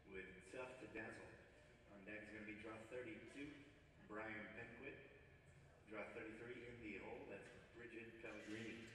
with Tough to Dazzle. On deck is going to be draw 32, Brian Penquit. Draw 33 in the hole, that's Bridget Pellegrini.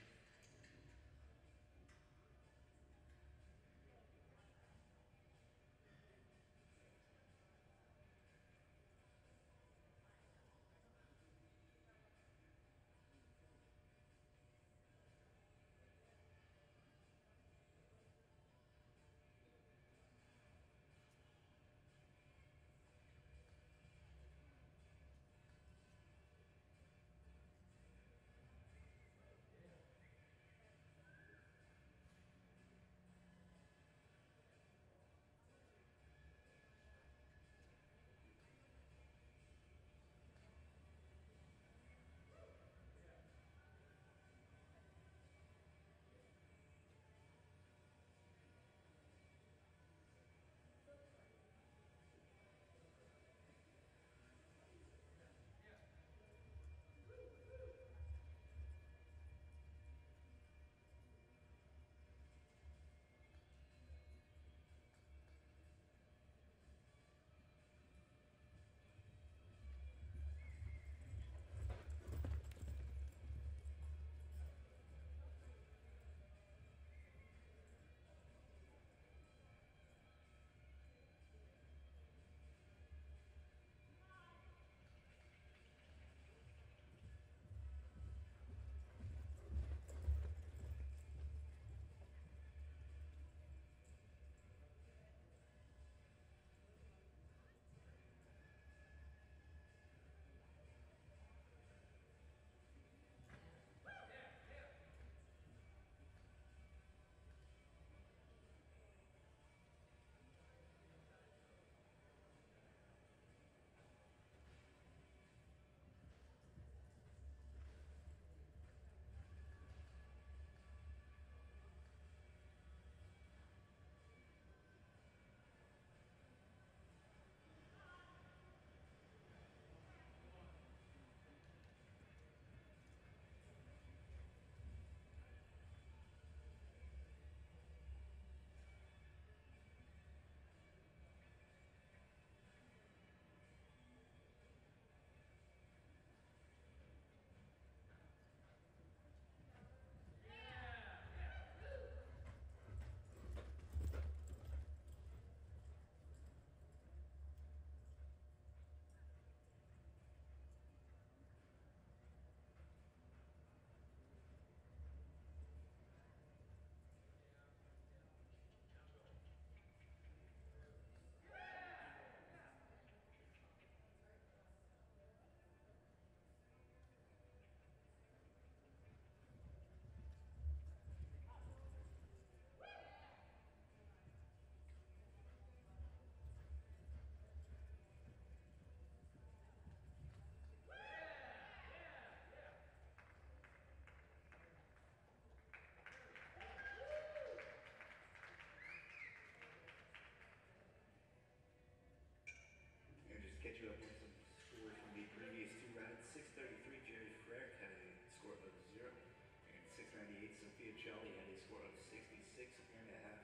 And just catch you up with some scores from the previous two rounds. 633, Jerry Frerick had a score of 0. And 698, Sophia Charlie had a score of 66.5.